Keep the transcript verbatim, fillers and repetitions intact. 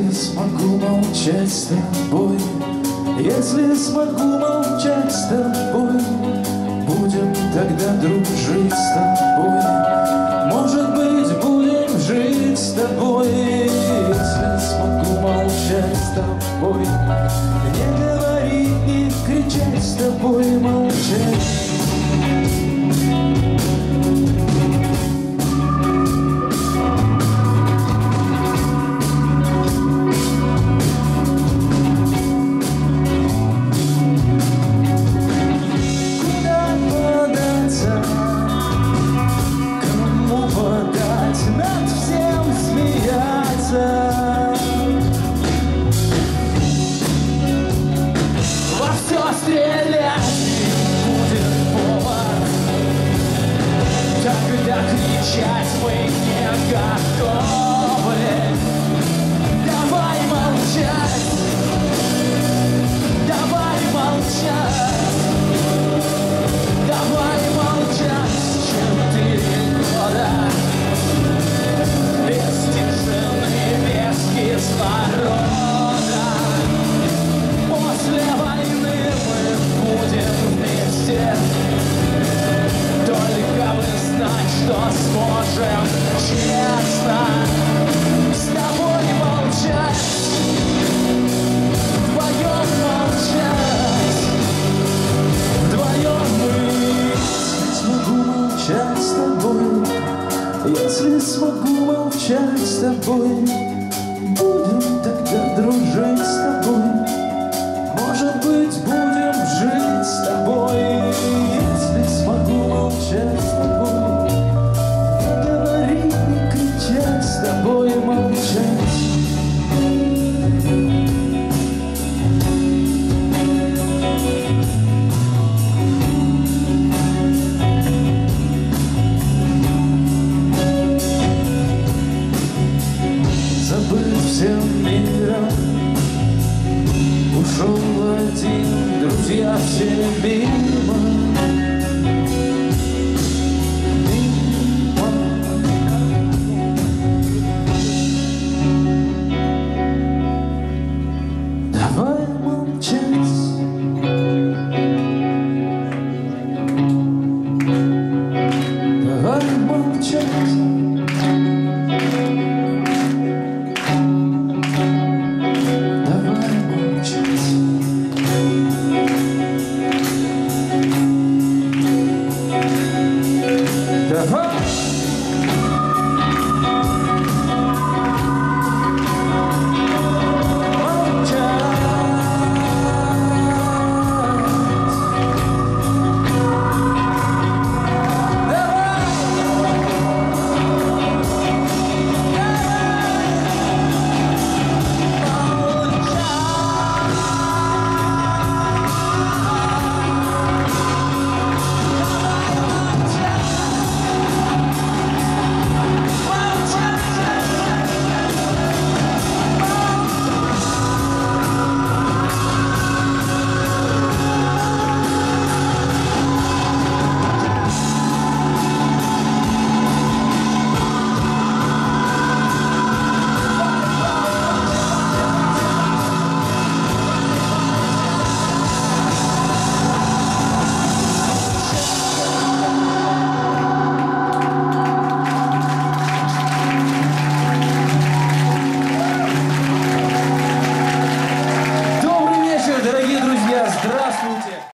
Если смогу молчать с тобой, если смогу молчать с тобой, будем тогда дружить с тобой. Может быть, будем жить с тобой. Если смогу молчать с тобой, не говорить, не кричать с тобой, молчать. Кричать мы не готовы. Давай молчать, давай молчать, давай молчать. Четыре года без тишины, без кислорода. После войны мы будем вместе. Только бы знать, что сможем честно с тобой молчать, вдвоем молчать, вдвоем мы. Смогу молчать с тобой, если смогу молчать с тобой, будем тогда дружить с тобой. Может быть, будем жить с тобой. Если смогу молчать с тобой, не говорить, не кричать с тобой, молчать. Забыв всем миром, ушел один, друзья все мир.